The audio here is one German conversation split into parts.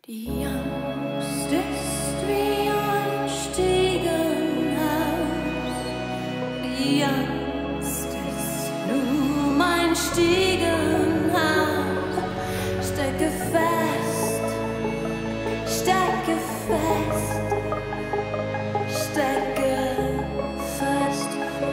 Die Angst ist wie ein Stiegenhaus. Die Angst ist nur mein Stiegenhaus. Stecke fest, stecke fest, stecke fest.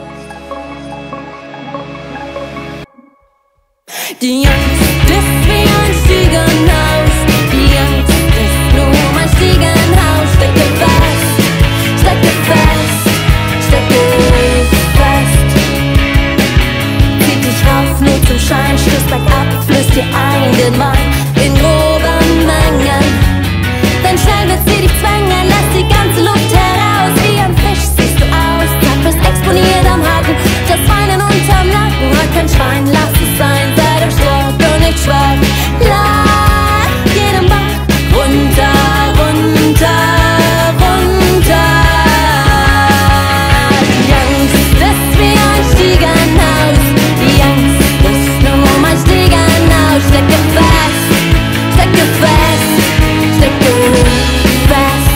Die Angst ist wie ein Stiegenhaus. Die Angst ist nur mein Stiegenhaus. Stecke fest, stecke fest, stecke fest. Zieht dich rauf, nur zum Schein, stößt bergab, flößt dir ein den Wein in groben Mengen. Dann schnell wird sie dich zwängen, lass die ganze Luft heraus. Wie ein Fisch siehst du aus, zack, bist exponiert am Haken. Das Weinen unterm Nacken, hat kein Schwein, lass es sein, sei doch stark und nicht schwach. Lach jedem Bach runter, runter, runter. Die Angst ist wie ein Stiegenhaus. Die Angst ist nur mein Stiegenhaus. Stecke fest, stecke fest, stecke fest.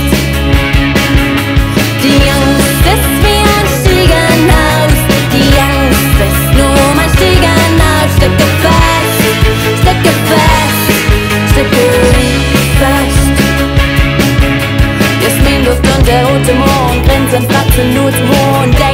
Die Angst ist wie ein Stiegenhaus. Die Angst ist nur mein Stiegenhaus. Stecke fest, stecke fest, stecke fest. Jasminduft und der rote Mond, Grinsen, Fratzen, nur zum Hohn.